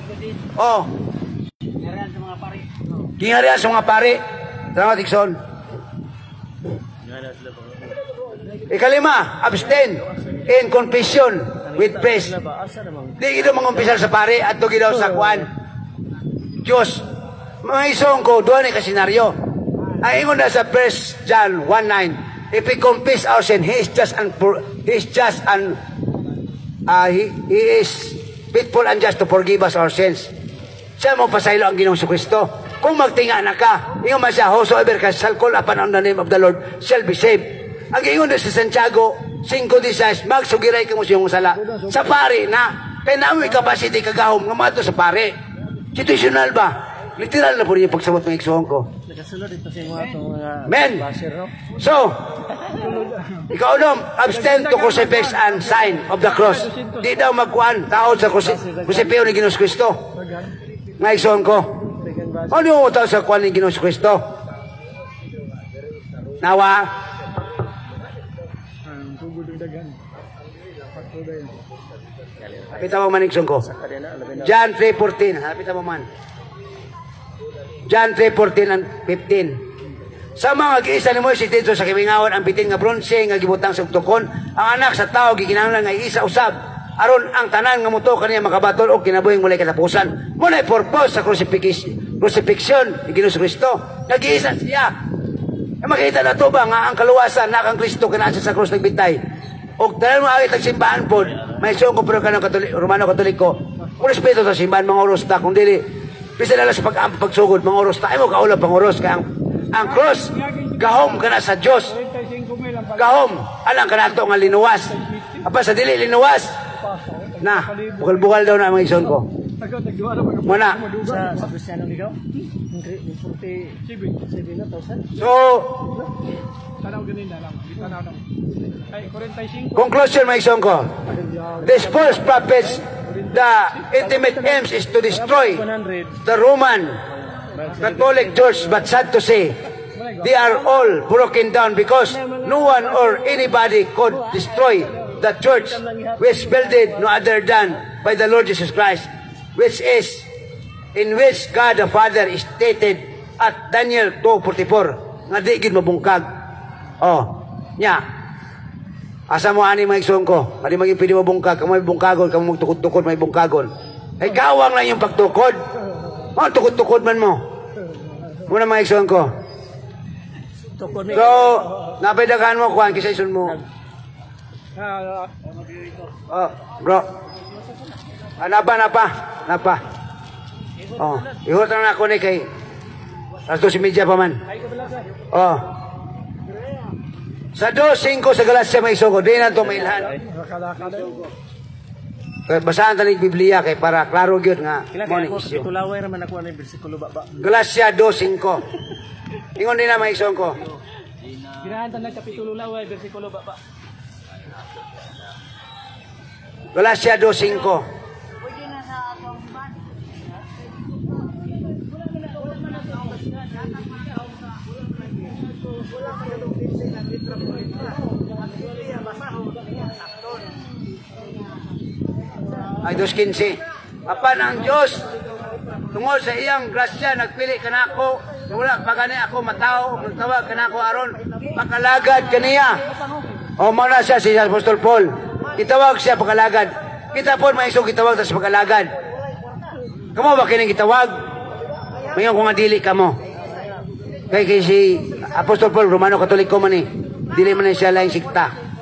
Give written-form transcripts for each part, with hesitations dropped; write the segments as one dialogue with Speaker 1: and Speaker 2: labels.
Speaker 1: Oh. Gingarian sa mga pari. Salamat, Ikson. Ikalima, abstain in confession with praise. Di ito mangumpisal sa pari at ito gidaw sa kuan. Diyos, mga isong ko, doon ay kasenaryo. Ang ingon na sa 1 John 1:9, if we confess our sin, He is faithful and just to forgive us our sins. Siya mo pasaylo ang Ginoong Kristo. Kung magtinga na ka, ingon man siya, whosoever shall call upon the name of the Lord shall be saved. Ang ingon na sa Santiago 5:16, magsugiray ka mo sa iyong sala. Sa pari na, kaya namin capacity kagahom nga mato sa pari. Situational ba? Literal na po rin yung pagsabot ng iksuhong ko. Men! So, ikaw daw, abstain to crucifix and sign of the cross. Di daw magkuhan, taod sa krusipeo ni Ginoong Kristo. Nga iksuhong ko. Ano yung taod sa kuhan ni Ginoong Kristo? Nawa? Hapita mo man iksuhong ko. John 3:14. Hapita mo man. John 3:14 and 15. Sa mga giisa ni Moises dito sa kimingawan ang bitin nga bronze nga gibutang sa tukon, ang anak sa tao gikinahanglan nga isa usab aron ang tanan nga muto kaniya makabatol og kinabuhing walay katapusan. Muna purpose sa crucifixion ni Ginoong Kristo. Nag-iisa siya. Makita na to ba nga ang kaluwasan na kang Kristo kinasa sa krus nagbitay. Og tanan mo agit ang simbahan pod, may suong ko pero kanang Romano Katoliko. Kung respeto sa simbahan mga oros ta kung dili bisa na sa pagsugod mga oros ta ay mo kaulap pang oros ka ang cross gahom kana sa Dios. Gahom alang kanato nga linuwas. Apa sa dili linuwas na bukal-bukal daw na mga ison ko. Muna
Speaker 2: sa Kristiyano ligaw 47,000.
Speaker 1: So conclusion mga ison ko. These false prophets, the ultimate aims is to destroy the Roman Catholic Church, but sad to say, they are all broken down because no one or anybody could destroy the church which builded no other than by the Lord Jesus Christ, which is in which God the Father is stated at Daniel 2:44 nga di gid mabungkag. Oh, nya. Asa mo ani mga igsoon ko? Mali maging pwede mabungkag, kamo may bungkagon, kamo magtukod-tukod may bungkagon. Ay gawang lang yung pagtukod. Oh, tukod-tukod man mo. Muna mga igsoon ko. So, napidaghan mo kuan kisay sun mo. Oh, bro. Napa. Oh, ihot na ako ni kay alas 12:30 pa man. Oh. Sa 2:05 sa Galacia may sugo, di na ito mailhan. Basahan tanig Biblia kay para klaro gyud nga mo ni isyu.
Speaker 2: Tulaway raman ako ang bersikulo baba.
Speaker 1: Galacia 2:05. Ingon din na may isong ko.
Speaker 2: Girahan tanang kapitulo laway bersikulo baba.
Speaker 1: Galacia 2:05. Ay 2:15. Apan ang Dios tungod sa iyang grasya nagpili kanako wala pa gani ako matao magtawag kanako aron makalagad kaniya. O mana siya si Apostol Paul. Gitawag siya pakalagad. Kita po may isong gitawag sa pakalagad. Kamo ba kining gitawag? Mayon ko nga dili kamo. Kay si Apostol Paul Romano Katoliko man ni. Dili man siya laing sikta.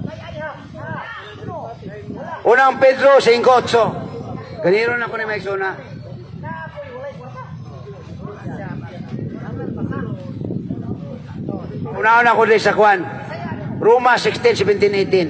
Speaker 1: Unang Pedro 5:8. Ganiro na ko ni Maisona. Una-una ko din sa kwan. Roma 16, 17, 18.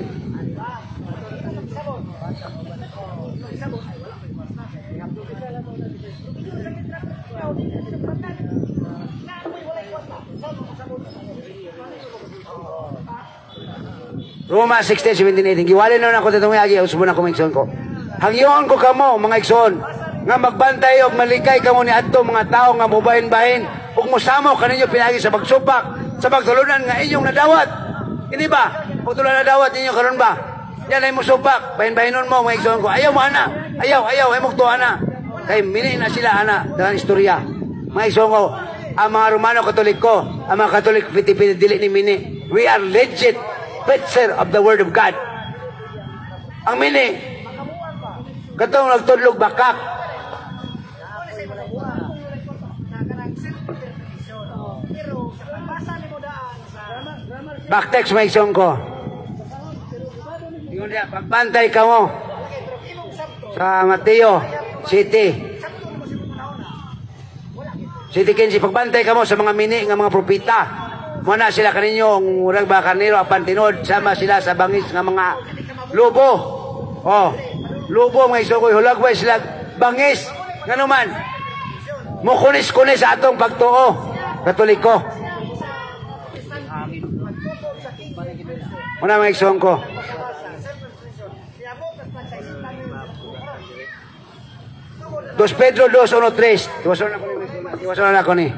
Speaker 1: Roma 16, 17, 18. Giwalin na ako itong agi. Usbo na kumikson ko. Hangyoon ko kamo, mga ikson, nga magbantay o malikay kamo ni adto mga tao nga mubahin-bahin ug musamo kaninyo pinagi sa pagsupak, sa pagtulunan nga inyong nadawat. Hindi ba? Pagtulunan nadawat ninyo karon ba? Yan ay musupak. Bahin-bahinon mo, mga ikson ko. Ayaw mo ana. Ayaw. Ay mugtuan na. Kay mini na sila ana dalang istorya. Mga isongo, ang mga Romano Katoliko, ang mga Katolik pinidili ni mini. We are legit preacher of the Word of God. Ang mini, katong nagtudlog bakak. Backtext may isong ko. Yun niya, pagbantay ka mo sa Mateo City. City 15, pagbantay ka mo sa mga mini ng mga propita. Muna sila kaninyo, ang urang ba karnero, apan tinod, sama sila sa bangis ng mga lubo. Oh, lubo mga isong ko, hulagway sila bangis. Nga naman, mukunis-kunis sa atong pagtuo, Katoliko. Muna mga isong ko. Dos Pedro 2:1-3. Iwasan na ako ni.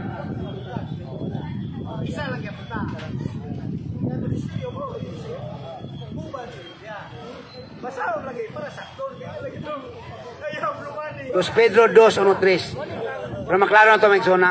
Speaker 1: Dos Pedro 2:1-3. Para maklaro na ito mga isona.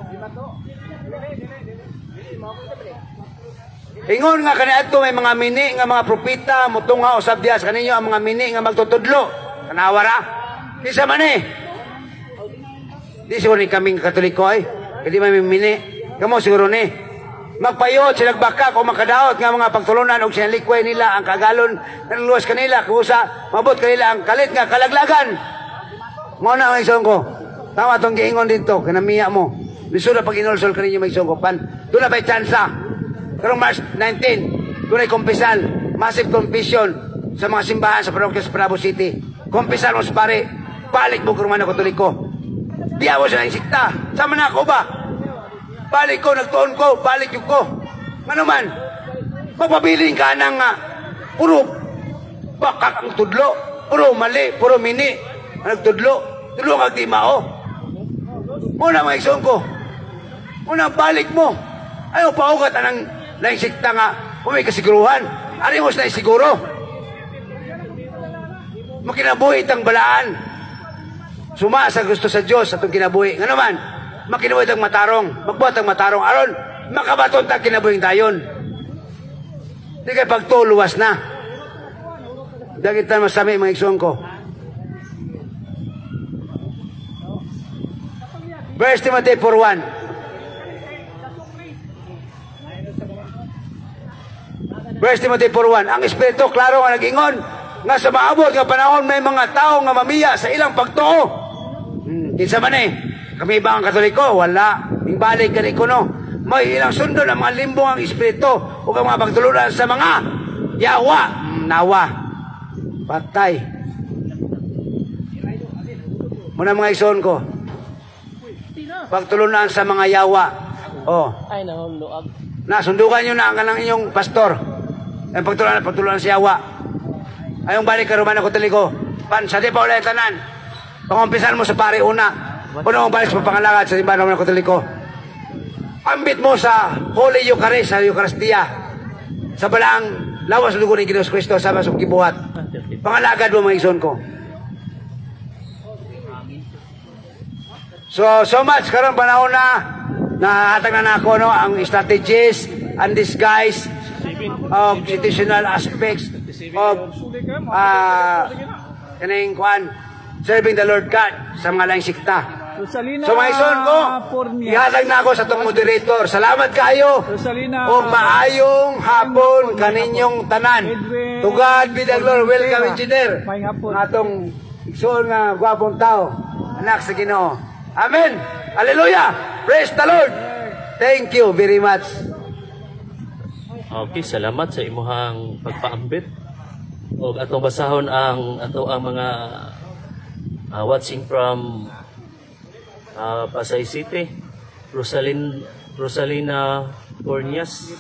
Speaker 1: Ingon nga kaniadto may mga mini nga mga propita mutunga usab diha sa kaninyo ang mga mini nga magtutudlo. Kanawara. Kisa man eh. Di siguro ni kaming Katoliko ay. Hindi may mini. Kamo siguro ni. Magpayot sila baka o makadaot nga mga pagtulunan o sinalikway nila ang kagalon ng luwas kanila. Kusa mabot kanila ang kalit nga kalaglagan. Mao na ang isong ko. Tama itong giingon dito. Kanamiya mo. Lisura pag inulsol kaninyo may isong ko. Doon na ba'y tsansa. Karong March 19, tunay kumpisal, massive confession sa mga simbahan sa parokya sa Bravo City. Kumpisal mo sa pare, balik mo Romano Katoliko. Diya mo siya ng sikta. Sama na ako ba? Balik ko, nagtuon ko, balik yung ko. Ano man, magpabiling ka ng puro bakak ang tudlo, puro mali, puro mini, nagtudlo, tudlo kag di mao. Muna mga isong ko, muna balik mo. Ayaw paugat anang laing sikta nga, may kasiguruhan. Ari mo na isiguro. Makinabuhi itang balaan. Suma sa gusto sa Diyos atong kinabuhi. Nga naman, makinabuhi itang matarong. Magbuhat ang matarong. Aron, makabaton itang kinabuhing dayon. Di kayo pagtuluwas na. Dagitan masami mga igsoon ko. Verse Timothy 4:1. Verse Timothy 4:1. Ang Espiritu, klaro nga nag-ingon, nga sa maabot nga panahon may mga tao nga mamiya sa ilang pagtuo. Kinsa man eh, kami ba ang Katoliko? Wala. Imbalik ka rin ko no. May ilang sundo ng mga limbong ang Espiritu o ang mga pagtulunan sa mga yawa. Nawa. Patay. Muna mga ison ko. Pagtulunan sa mga yawa. Oh.
Speaker 2: Ay, nahuluag.
Speaker 1: Nasundukan nyo na ang kanang inyong pastor. Ang pagtulunan sa yawa. Ayong balik ka Romano Katoliko. Sa di pa ulit tanan. Pangumpisan mo sa pare una. Puno mong balik sa pangalangad sa Romano Katoliko. Ambit mo sa Holy Eucharist, sa Eucharistia. Sa balaang lawas dugo ni Ginoong Kristo sa masong kibuhat. Pangalagad mo mga ison ko. So much karon panahon na nahatag na ako no ang strategies and disguise of situational aspects of kaning kuan serving the Lord God sa mga laing sikta. So mga ison ko, ihatag na ako sa itong moderator. Salamat kayo o maayong hapon kaninyong tanan. To God be the glory. Welcome, engineer. Atong ison nga gwapong tao, anak sa Ginoo. Amen. Hallelujah. Praise the Lord. Thank you very much.
Speaker 3: Okay, salamat sa imuhang pagpaambit. O atong basahon ang mga watching from Pasay City, Rosalina Cornias,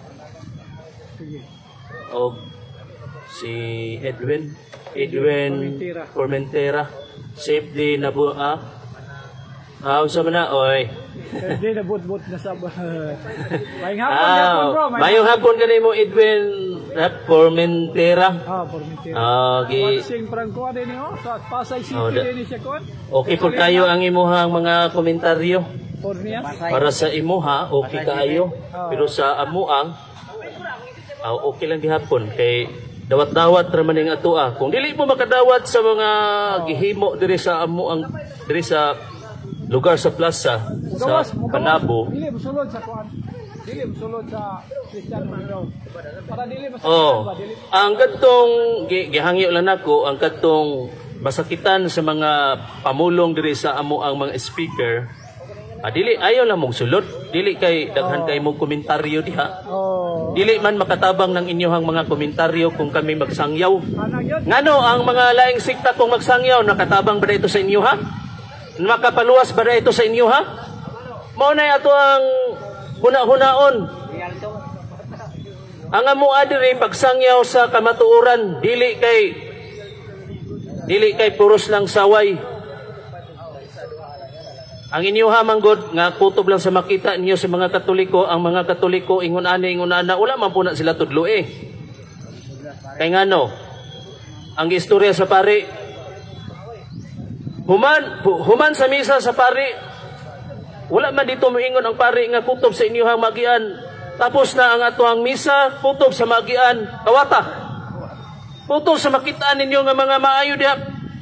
Speaker 3: o si Edwin Formentera, safe di na po unsa man na oy.
Speaker 2: Di na but na sa. Mayong hapon bro.
Speaker 3: Mayong hapon kanimo Edwin Formentera.
Speaker 2: Formentera.
Speaker 3: Gi
Speaker 2: Sing Franco din niyo sa Pasay City
Speaker 3: Oh,
Speaker 2: din siya kon.
Speaker 3: okay po kayo ang imuhang mga komentaryo.
Speaker 2: Pornias.
Speaker 3: Para sa imuha, okay kayo. Pero sa amuang, okay lang gihapon. Kay dawat-dawat raman ning atoa. Kung dili mo makadawat sa mga gihimo diri sa amuang, diri sa lugar sa plaza, sa Panabo.
Speaker 2: Dili mosulod sa kuan. Dili mosulod sa Cristiano Ronaldo. Para dili
Speaker 3: Oh, ang kadtong gihangyo lang nako, ang kadtong masakitan sa mga pamulong diri sa amo ang mga speaker. Dili ayaw lang mong sulod, dili kay daghan kay mong komentaryo diha. Dili man makatabang ng inyohang mga komentaryo kung kami magsangyaw. Ngano ang mga laing sikta kung magsangyaw, nakatabang ba ito sa inyo ha? Makapaluwas ba ito sa inyo ha? Mao na ato ang huna-hunaon. Ang amo adiri pagsangyaw sa kamatuoran, dili kay puros lang saway. Ang inyo ha manggod nga kutob lang sa makita niyo sa mga Katoliko, ang mga Katoliko ingon ana wala man po na sila tudlo Kay ngano? Ang istorya sa pari human sa misa sa pari, wala man dito moingon ang pari nga kutob sa inyohang magian. Tapos na ang atoang misa, kutob sa magian, kawata. Kutob sa makitaan ninyo nga mga maayo diha.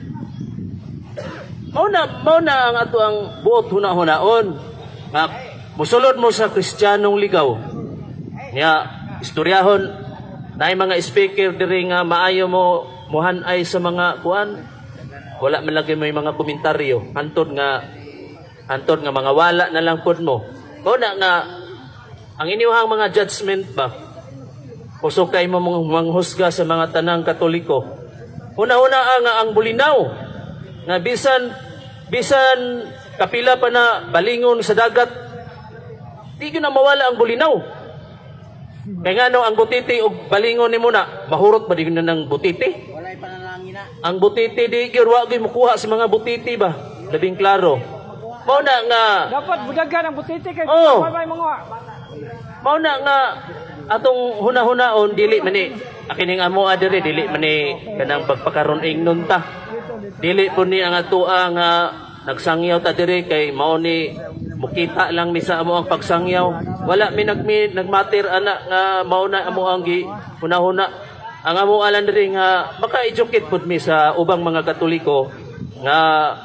Speaker 3: Mao na ang atoang buot huna-hunaon. Nga musulod mo sa Kristiyanong ligaw. Nya istoryahon naay mga speaker diri nga maayo mo muhan-ay sa mga kuan. Wala man lagi may mga komentaryo. Hantod nga mga wala na lang pod mo. Mao na nga ang inyong mga judgment ba? Kusog kay mo manghusga sa mga tanang Katoliko. Una-una nga ang bulinaw nga bisan kapila pa na balingon sa dagat, di ko na mawala ang bulinaw. Kaya nga no, ang butiti o balingon ni muna, mahurot ba di na ng butiti? Walay panalangin na. Ang butiti di wag mo kuha sa mga butiti ba? Labing klaro. Mao na nga
Speaker 2: dapat budagan ang butiti kay may mga.
Speaker 3: Mao na nga atong huna-hunaon dili man ni akining amo adiri dili man ni kanang pagpakaron ingnon ta. Dili po ni ang atoa nga nagsangyaw ta diri kay mao ni mukita lang mi sa amo ang pagsangyaw. Wala mi nagmatir ana nga mao na amo ang gi huna-huna. Ang amo alan diri nga maka-educate pud mi sa ubang mga Katoliko nga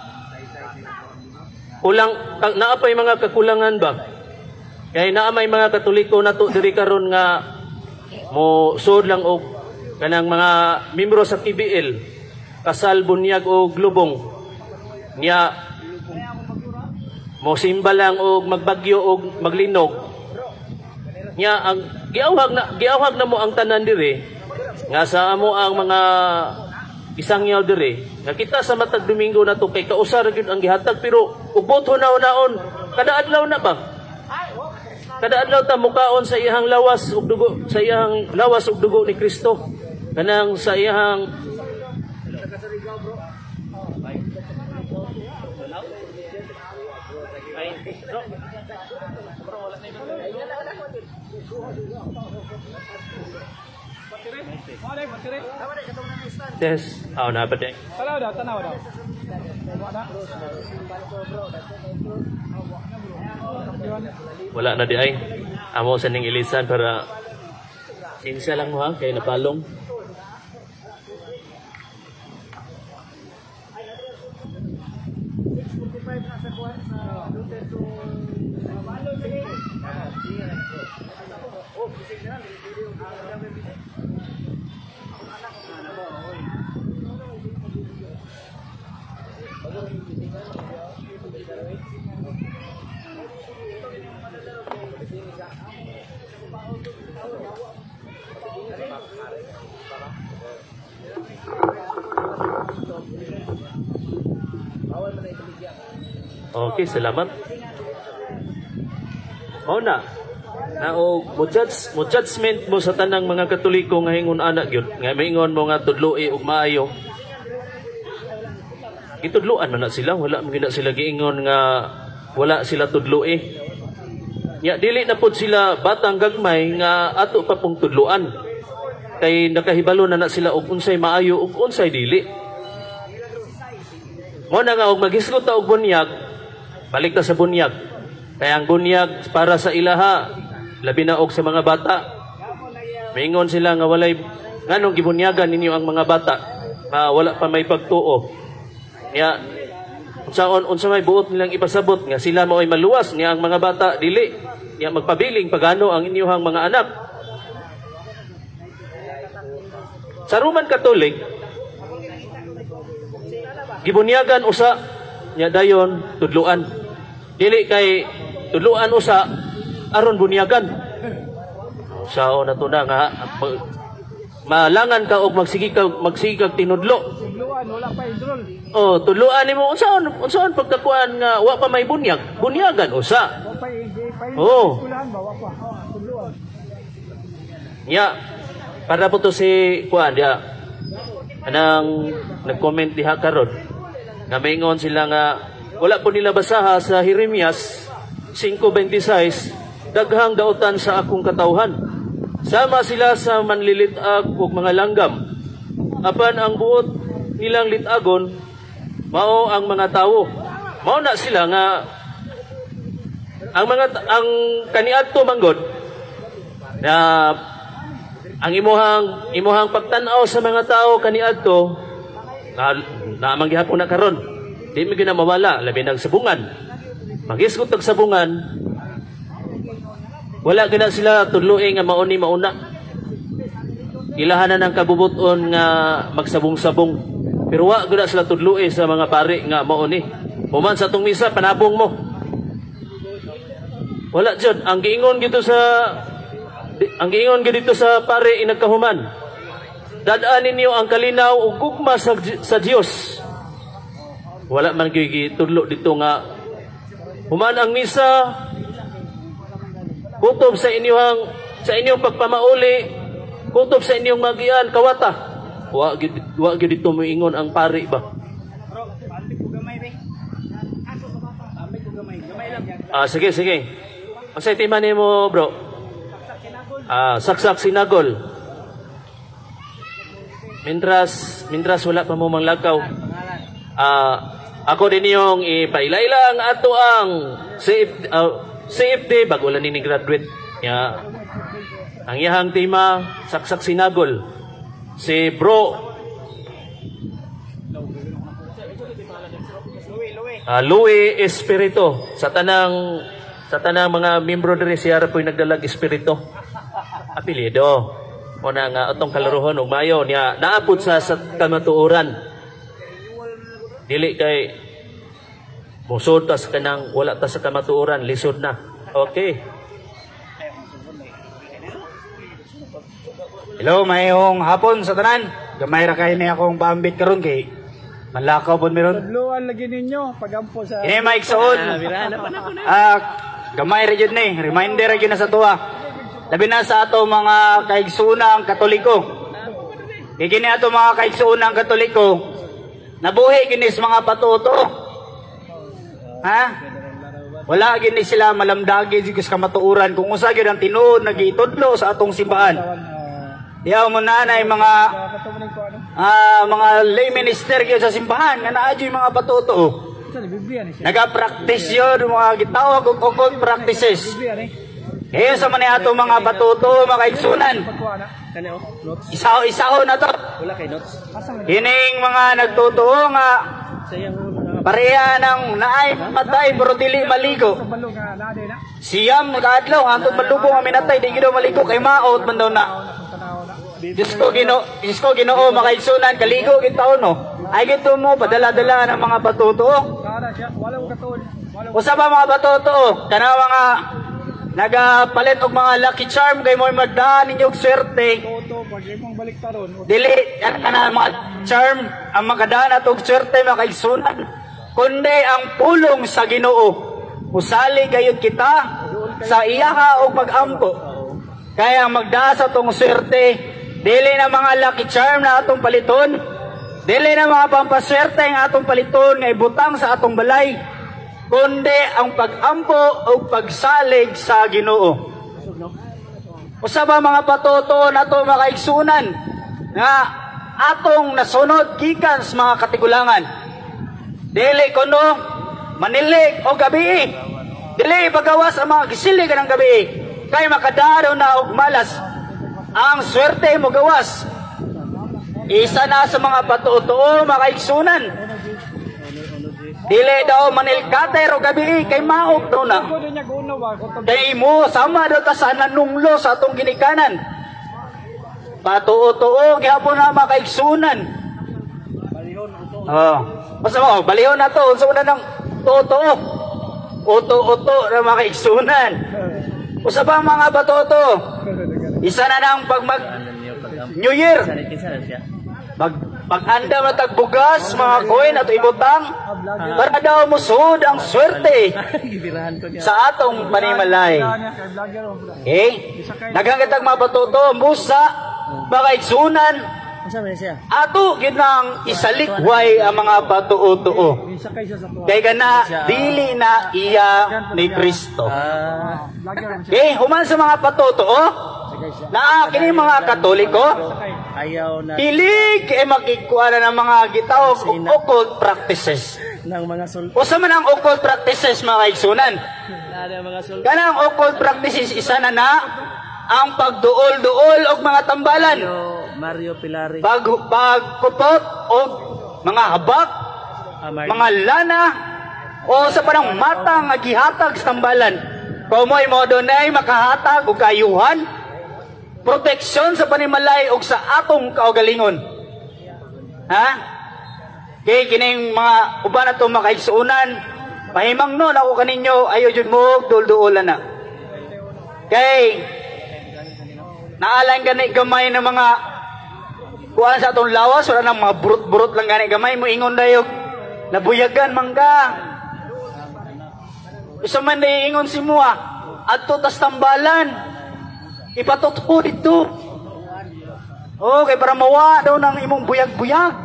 Speaker 3: naa pay mga kakulangan ba? Kay naa may mga Katoliko nato diri karon nga mo sud lang og kanang mga membro sa PBL, kasal, bunyag o glubong. Nya mo simba lang og magbagyo og maglinog. Nya ang giawhag na mo ang tanan diri nga sa amo ang mga isangyaw diri. Nakita sa matag Domingo na to kay kausar gyud ang gihatag pero ubot hunaon kada adlaw na ba? Kada adlaw ta mukaon sa iyang lawas ug dugo ni Kristo. Kanang sa iyang Yes. Na ba day?
Speaker 2: Tanaw daw.
Speaker 3: Wala na di ay. Amo sa ning ilisan para sinsya lang mo ha kay napalong. Okay, salamat. Mao na. Mo judgment mo sa tanang mga Katoliko nga hingon ana gyud, nga maingon mo nga tudloi ug maayo. Itudloan man na sila, wala man gina sila giingon nga wala sila tudloi. Nya dili na pud sila batang gagmay nga ato pa pong tudloan. kay nakahibalo na sila og unsay maayo ug unsay dili. Mo na nga og maghisgot ta og bunyag, balik ta sa bunyag. Kaya ang bunyag para sa ilaha, labi na og sa mga bata. Maingon sila nga walay nganong gibunyagan ninyo ang mga bata, wala pa may pagtuo. Nya unsa may buot nilang ipasabot nga sila mao'y maluwas nga ang mga bata dili. Nya magpabiling pagano ang inyong mga anak. Sa Roman Catholic, gibunyagan usa nya dayon tudluan. Dili kay tudluan usa aron bunyagan. Sao na to na nga malangan ka og magsigig tinudlo.
Speaker 2: Tudluan wala pa idrol.
Speaker 3: Oh, tudluan nimo unsaon pagkakuan nga wa pa may bunyag. Bunyagan usa.
Speaker 2: Wa pa
Speaker 3: Oh.
Speaker 2: kulaan ba wa pa. Tudluan.
Speaker 3: Ya, para po to si kuan dia. Anang nag-comment diha karon. Nga maingon sila nga wala po nila basaha sa Jeremias 5:26, daghang daotan sa akong katawhan. Sama sila sa manlilitag ug mga langgam. Apan ang buot nilang litagon mao ang mga tawo. Mao na sila nga ang kaniadto manggod na ang imuhang pagtan-aw sa mga tao kaniadto na manggihapon na karon. Di mi gina mawala labi nang sabungan. Magisgot og sabungan. Wala gina sila tudloe nga mauni mauna. Ilahanan ng kabubuton nga magsabong-sabong. Pero wa gina sila tudloe sa mga pari nga mauni. Human sa tong misa panabong mo. Wala jud ang giingon gito sa pare inagkahuman. Dadaan ninyo ang kalinaw ug gugma sa Dios. Wala man gyud tudlo dito nga human ang misa kutob sa inyong pagpamauli, kutob sa inyong magian kawata. Wa gyud dito moingon ang pare ba. Sige. Masay timan nimo, bro. Saksak sinagol. Mintras wala pa mo manglakaw. Ako din yung ipailailang ato ang CFD bago wala ni graduate. Ang iyahang tema saksak sinagol. Si bro Louie Espirito sa tanang mga membro diri siya po'y nagdalag espiritu. Apelyido. O na nga atong kalaruhon ug mayo niya naapod sa kamatuoran. Dili kay musod ta sa kanang wala ta sa kamatuoran, lisod na. Okay.
Speaker 1: Hello, mayong hapon sa tanan. Gamay ra kay ni akong paambit karon kay malakaw pud meron.
Speaker 2: Tudluan lagi ninyo pagampo sa
Speaker 1: Ini Mike Soon. Gamay ra jud ni, reminder ra gyud na sa tuwa. Labi na sa ato mga kaigsuunang Katoliko. Kini ato mga kaigsuunang Katoliko, nabuhi kini sa mga patuto. Ha? Wala gini sila malamdagi jud sa kamatuoran kung usa gyud ang tinuod nagitudlo sa atong simbahan. Yaw mo na na mga lay minister gyud sa simbahan nga naa gyud mga patuto. Naga-practice yun, mga gitawag og occult practices. Ngayon sa man ato mga patuto, mga kaigsunan. Isaw na to. Hining mga nagtutuo nga pareha ng naay matay pero dili maligo. Siyam kadlaw hangtod malubong ang minatay di gid maligo kay maot man daw na. Diyos ko Ginoo makaigsunan kaligo gid taon no. Ay gito mo padala-dala ng mga patuto. Usa ba mga patuto kana mga nagapalit og mga lucky charm kay mo magdaan ninyo og swerte. Dili kana mga charm ang makadaan at og swerte makaigsunan kundi ang pulong sa Ginoo. Usali gayud kita sa iyaha og pag-ampo. Kaya magdaa sa tong swerte, dili na mga lucky charm na atong paliton, dili na mga pampaswerte nga atong paliton nga ibutang sa atong balay, kundi ang pag-ampo o pagsalig sa Ginoo. Usa ba mga patutuo nato mga kaigsunan nga atong nasunod gikan sa mga katigulangan. Dili kuno manilig o gabi. Dili pagawas ang mga gisilig ng gabi. Kay makadaro na og malas. Ang swerte mo gawas. Isa na sa mga patutuo mga kaigsunan. Dili daw manilkate ro gabi kay maog daw na. Kay mo sama daw ta sa nanunglo sa atong ginikanan. Patuo-tuo gihapon na mga kaigsunan. Basta mo balihon na to unsa man nang tuo-tuo. Uto-uto na mga kaigsunan. Usa ba mga patuo? Isa na nang pag mag New Year. Pag-anda matagbugas mga coin at ibutang para daw musud ang swerte sa atong panimalay. Okay? Naghangatag mga patuto, musa, mga igsunan, ato ginang isalikway ang mga patuo-tuo. Kaya gana, dili na iya ni Kristo. Okay? Human sa mga patuo, na kini mga Katoliko, hilig makikuha na ng mga gitawag occult practices. Usa man ang occult practices mga kaigsunan. Kanang occult practices isa na ang pagduol-duol og mga tambalan.
Speaker 4: Mario Pilari.
Speaker 1: Pagkupot og mga habak, mga lana o sa parang matang nga gihatag sa tambalan. Kumoy mo dunay makahatag og kayuhan, proteksyon sa panimalay o sa atong kaugalingon. Ha? Kay kining mga uban ato makaigsuunan, pahimang nun ako kaninyo, ayo jud mo dul-duolan na. Kay naalang gani gamay na mga kuan sa atong lawas, wala nang mga burot-burot lang gani gamay mo ingon dayog nabuyagan mangga. Isa man day ingon si mua, adto tas tambalan. Ipatuto dito. Okay, para mawa daw ng imong buyag-buyag.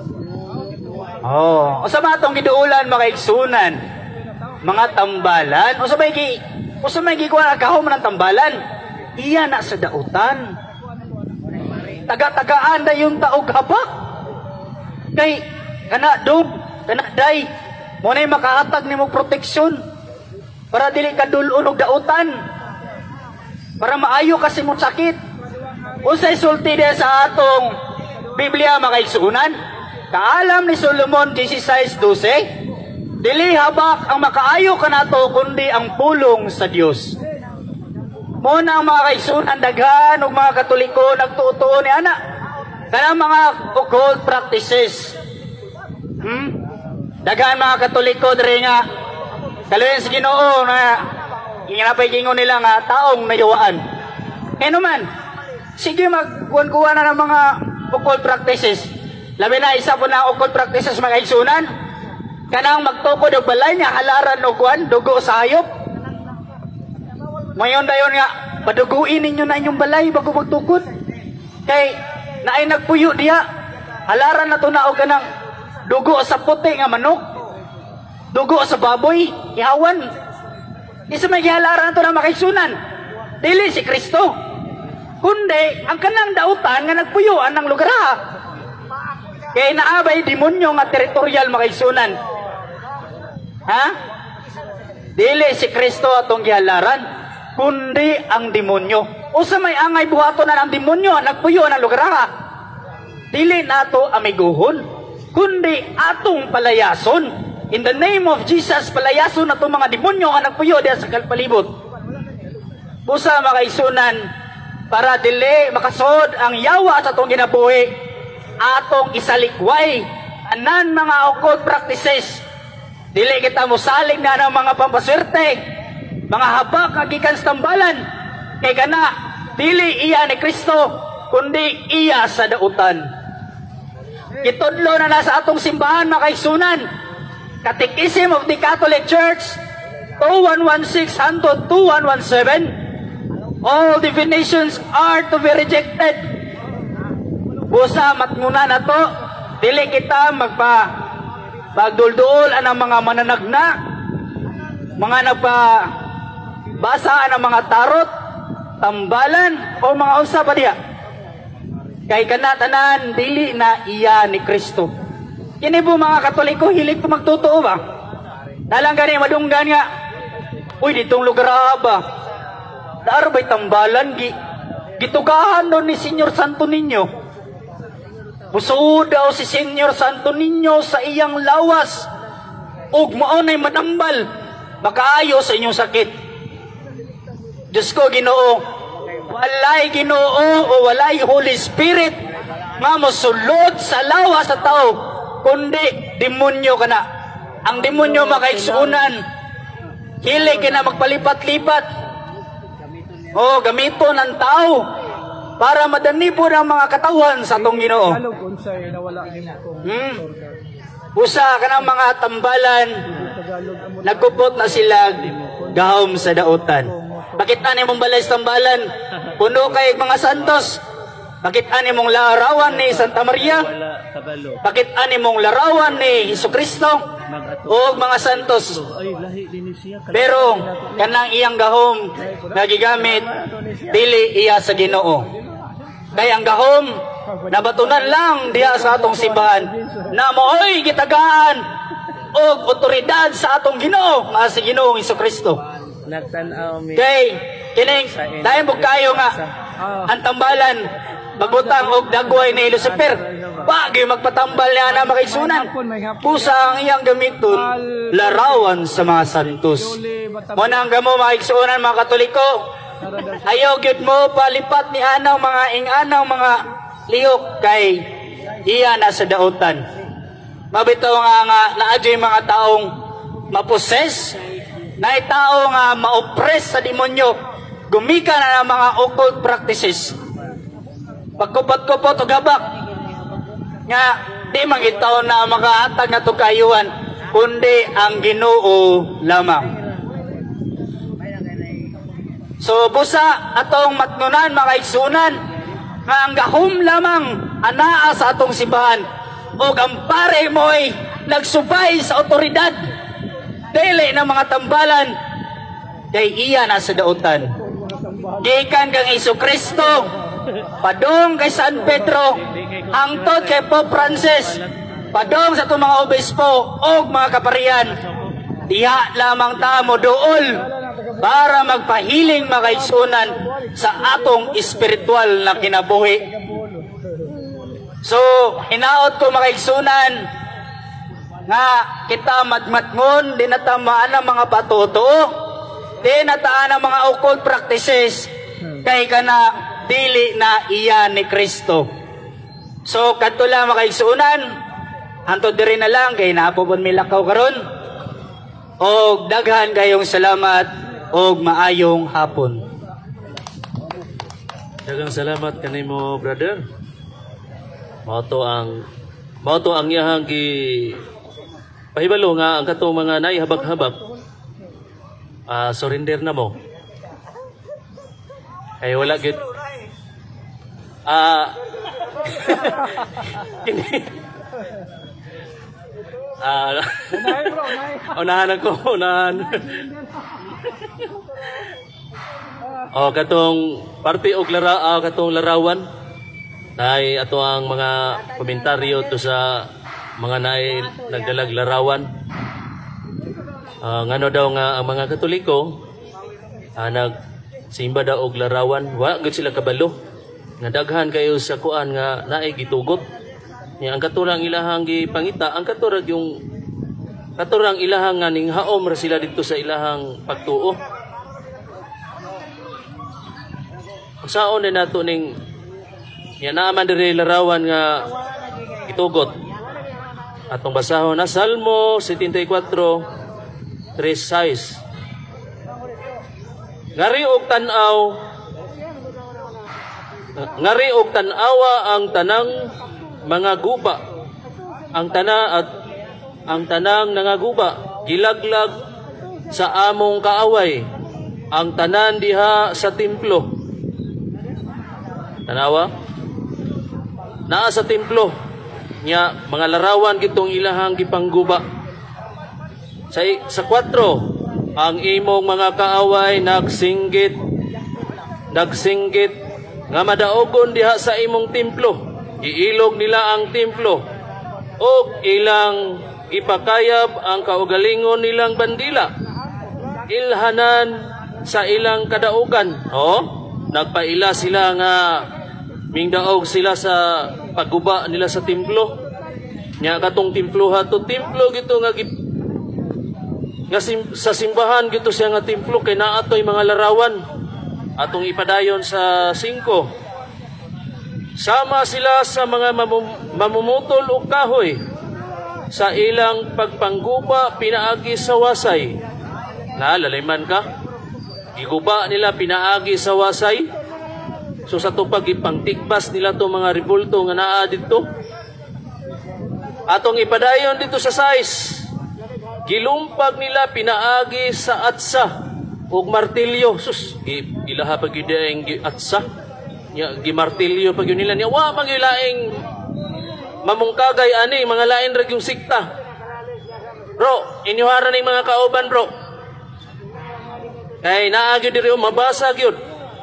Speaker 1: O sa mga itong giduulan, mga igsunan, mga tambalan, o sa may gikuha na kahom ng tambalan, iya na sa dautan. Taga-tagaan na yung taog habak. Kay, kana dog, kana day, mo na yung makahatag ni mo proteksyon, para dili ka dulun og dautan. Para maayo kasi mo sakit. Unsay sulti diya sa atong Biblia mga igsuunan? Kaalam ni Solomon 16:12, dili habak ang makaayo kanato kundi ang pulong sa Dios. Muna ang mga kaigsuunan daghan ug mga Katoliko nagtuo ni ana kanang mga occult practices. Daghan mga Katoliko diri nga kaluyan sa Ginoo na ginapay gingon nila nga taong nayawaan. Kaya naman, sige magkuhan-kuhan na ng mga occult practices. Labi na isa po na occult practices mga igsunan. Kanang magtukod og balay niya halaran og kuan dugo sa hayop. Mayon dayon nga paduguin ninyo na inyong balay bago magtukod. Kay naay nagpuyo diha. Halaran na to na og kanang dugo sa puti nga manok. Dugo sa baboy, ihawan. Isa may gihalaran ito na makaigsunan. Dili si Kristo. Kundi, ang kanang dautan nga nagpuyuan ng lugar ha. Kaya naabay demonyo nga teritorial makaigsunan. Ha? Dili si Kristo atong gihalaran, kundi ang demonyo. O sa may angay buhato na ng demonyo, nagpuyuan ng lugar ha. Dili nato amiguhon, kundi atong palayason. In the name of Jesus, palayaso na itong mga demonyo nga nagpuyo diya sa kalpalibot. Busa makaisunan, para dili makasod ang yawa sa itong ginabuhi, atong isalikway, anan mga occult practices. Dili kita musalig na ng mga pampaswerte, mga habak kagikan sa tambalan, kay gana, dili iya ni Kristo, kundi iya sa dautan. Kitudlo na nasa atong simbahan makaisunan, Catechism of the Catholic Church 2116-2117, all divinations are to be rejected. Busa matnguna na to, dili kita magdulduol ang mga mananagna, mga nagpabasa ng mga tarot,
Speaker 4: tambalan o mga unsa pa diha. Kay kanatanan dili na iya ni Kristo. Kini po mga Katoliko hilig ko magtotoo ba? Dalang gani madunggan nga. Uy ditong lugar ba? Daaro ba'y tambalan gitugahan doon ni Senyor Santo Niño. Pusod daw si Senyor Santo Niño sa iyang lawas. Ug mao nay madambal makaayo sa inyong sakit. Diyos ko Ginoo, walay Ginoo o walay Holy Spirit nga mosulod sa lawas sa tao, kundi demonyo kana. Ang demonyo makaigsuunan, hilig na magpalipat-lipat o gamito ng tao para madani po ng mga katawan sa atong Ginoo.
Speaker 2: Tagalog unsay nawala nimo kung
Speaker 4: Usa ka ng mga tambalan, nagkupot na sila gahom sa dautan. Bakit ani mong balay sa tambalan? Puno kay mga santos. Bakit ani mong larawan ni Santa Maria? Bakit ani mong larawan ni Jesucristo? O mga santos. Pero kanang iyang gahom nagigamit dili iya sa Ginoo. Kaya ang gahom nabatunan lang diya sa atong simbahan na mooy gitagaan og otoridad sa atong Ginoo nga si Ginoong Jesucristo. Kay kining dahil mo kayo nga ang tambalan magbutang og dagway ni Lucifer, bagay magpatambal niya na makaigsunan. Pusa ang iyang gamiton larawan sa mga santos. Muna ang gamo makaigsunan mga Katoliko. Ayaw gyud mo palipat ni anang mga inganang mga lihok kay iya na sa dautan. Mabitaw nga naadyoy mga taong maposes, na tao nga ma-oppress sa demonyo, gumika na ng mga occult practices. Pagkupot-kupot o gabak nga di magitaw na makahatag na tukayuan, kundi ang Ginoo lamang. So busa atong matnunan mga igsunan nga ang gahom lamang anaa sa atong simbahan o ang pare mo'y nagsubay sa otoridad dili ng mga tambalan kay iya na sa dautan. Gikan kang Jesucristo padong kay San Pedro hangtod kay Pope Francis padong sa itong mga obispo o mga kaparian, diha lamang ta mo dool para magpahiling makaigsunan sa atong espiritual na kinabuhi. So, hinaot ko makaigsunan nga kita madmatngon, di natamaan ang mga patuto, di nataan ang mga occult practices, kay kana dili na iya ni Kristo. So, kadto lang makaigsunan, hantod diri na lang, kay napupon milakaw karon. O daghan kayong salamat og maayong hapon.
Speaker 3: Daghang salamat kanimo brother. Mao to ang iyahang pahibalo nga ang katong mga naihabag-habag surrender na mo. Ay wala gid unahan. Katong parte og katong larawan ay ato ang mga komentaryo to sa mga nagdalag larawan. Ngano daw nga ang mga Katoliko nagsimba daw og larawan, wa gud sila kabalo nga daghan kayo sa kuan nga naay gitugot. Ang katurang ilahang gipangita, ang katurang ilahang nga ninghaom ra sila dito sa ilahang pagtuo. Saon na nato ning naman diri larawan nga itugot. Atong basahon na Salmo 74:3-6. Ngari og tan-awa ang tanang mga guba, ang tanang nangaguba, gilaglag sa among kaaway, ang tanan diha sa templo. Tanawa? Naa sa templo nya mga larawan gitong ilahang gipangguba. Sa 4, ang imong mga kaaway nagsinggit nga madaogon diha sa imong templo. Giilog nila ang templo ug ilang ipakayab ang kaugalingon nilang bandila. Ilhanan sa ilang kadaugan. Nagpaila sila nga mingdaog sila sa pagguba nila sa templo. Nya katong templo hato templo gito nga sa simbahan gito siya nga templo kay naa toy mga larawan atong ipadayon sa 5. Sama sila sa mga mamumutol o kahoy sa ilang pagpangguba pinaagi sa wasay. Laliman ka? Iguba nila pinaagi sa wasay. So sa tupag ipangtigbas nila to mga rebulto nga naa dito. Atong ipadayon dito sa 6. Gilumpag nila pinaagi sa atsa ug martilyo. Sus, ilaha pag yun ang atsa. Gimartilyo pag yun nila. Wa magilaing mamungkagay ani, mga lain rag yung sikta. Bro, inyuharan ng mga kauban bro. Kay naagyo diri mabasag yun.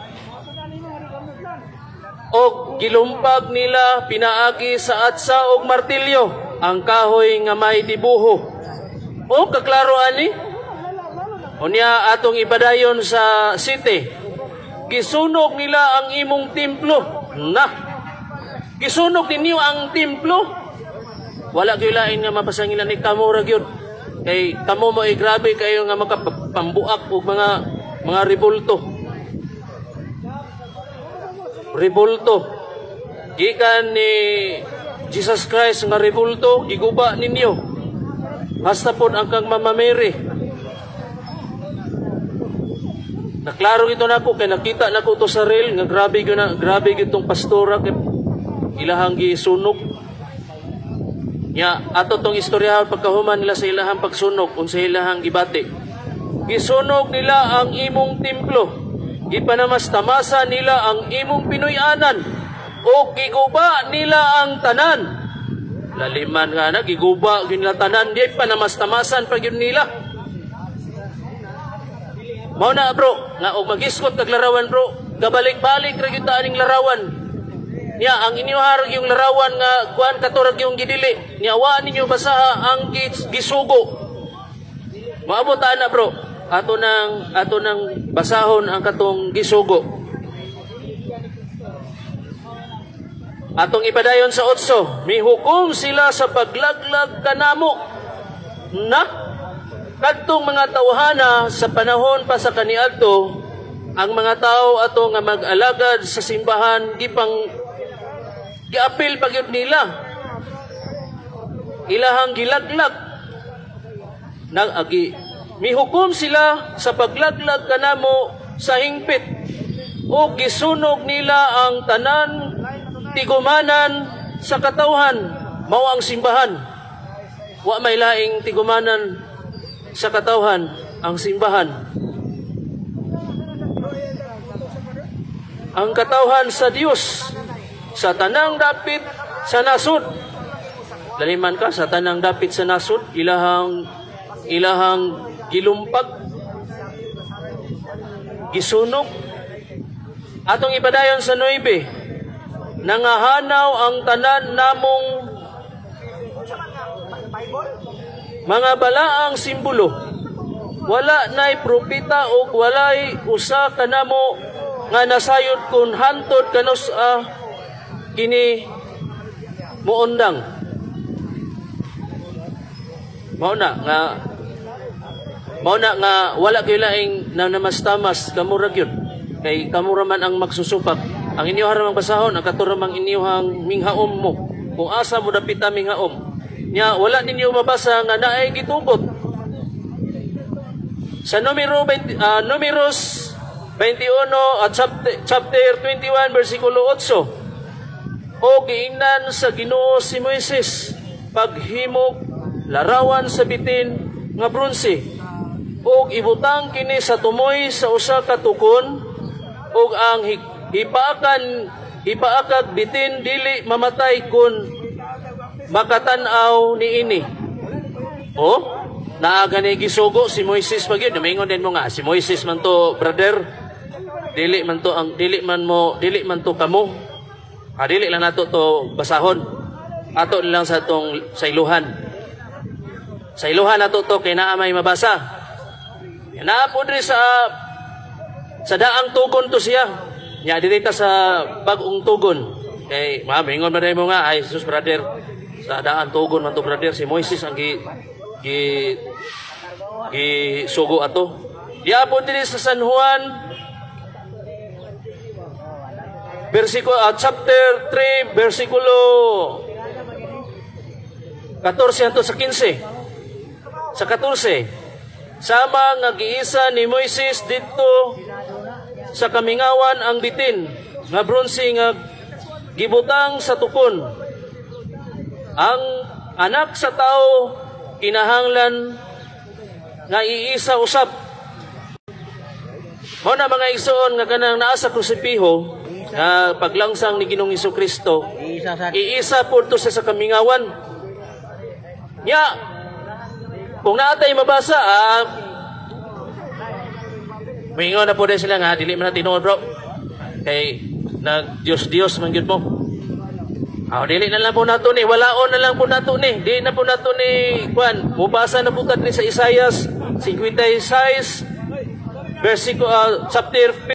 Speaker 3: Og gilumpag nila pinaagi sa atsa ug martilyo ang kahoy nga may dibuho. Kaklaro ani. Unya atong ibadayon sa 7. Gisunog nila ang imong templo. Gisunog ninyo ang templo. Wala kayo lain nga mapasangilan ni kamo ra gyud. Kay kamo mo ay grabe kayo nga makapambuak og mga rebulto. Gikan ni Jesus Christ nga rebulto giguba ninyo. Basta po ang kang mamamere. Naklaro gito nako kay nakita nako to sa reel nga grabe gitong pastora kay ilahang gisunog. Nya ato tong istorya pagkahuman nila sa ilahang pagsunog unsa ilahang gibati. Gisunog nila ang imong templo. Gipanamastamasan nila ang imong Pinoy-anan o giguba nila ang tanan. Laliman nga na, giguba yun nila tanan, di panamastamasan pag yun nila. Mao na bro, nga og mag-iskot kag larawan bro, gabalik-balik ra gyud aning larawan. Nya ang inyuharag yung larawan nga kuan katurag yung gidili. Nya wa ninyo basaha ang gisugo. Maabot ana bro, ato nang basahon ang katong gisugo. Atong ipadayon sa 8, mihukom sila sa paglaglag kanamo na kadtong mga tawhana sa panahon pa sa kaniadto ang mga tao ato nga mag-alagad sa simbahan giapil pagyud nila ilahang gilaglag mihukom sila sa paglaglag kanamo sa hingpit o gisunog nila ang tanan tigumanan sa katawhan mao ang simbahan. Wa may laing tigumanan sa katawhan ang simbahan. Ang katawhan sa Dios sa tanang dapit sa nasud. Laliman ka sa tanang dapit sa nasud ilahang gilumpag gisunog. Atong ipadayon sa 9. Nangahanaw ang tanan namong mga balaang simbolo. Wala na'y propita o walay usa kanamo nga nasayod kun hantod kanus kini muundang. Mao na nga wala kayo laing namastamas kamura gyud. Kay kamura man ang magsusupak. Ang inyo haramang basahon, ang katuramang inyuhang minghaom mo. Kung asa mo dapita minghaom. Nya, wala ninyo mabasa nga naay gitugot. Sa Numeros 21 at chapter 21, versikulo 8. O giingnan sa Ginoo si Moises, paghimok, larawan sa bitin nga bronse. O ibutang kini sa tumoy sa usa ka tukon, o ang hipaakag bitin dili mamatay kun makatan-aw niini. Naaga ni gisugo si Moises pag yun. Namingon din mo nga, si Moises man to, brother. dili man to kamo. Dili lang nato to basahon. Ato lang sa tong sa iluhan. Sa iluhan nato to kay naa may mabasa. Naa po diri sa daang tugon to siya. Nya diri ta sa bagong tugon. Kay mamingon man mo nga ay Jesus brother sa daang tugon man to brother si Moises ang gi sugo ato. Diya po diri sa San Juan chapter 3 versikulo 14 hangtod sa 15. Sa 14, sama nga giisa ni Moises didto sa kamingawan ang bitin nga bronze nga gibutang sa tukon. Ang anak sa tao kinahanglan nga iisa usab. Mao na mga igsoon nga kanang naa sa krusipiho nga paglangsang ni Ginoong Hesukristo, iisa po to sa kamingawan. Ya, kung naatay mabasa, mingon na po rin sila nga, dili man na tinuod bro. Kay nag-Diyos man yun mo. Dili na lang po nato ni, walaon na lang po nato ni. Di na po nato ni, Juan, mubasa na po kat ni sa Isaias 56, chapter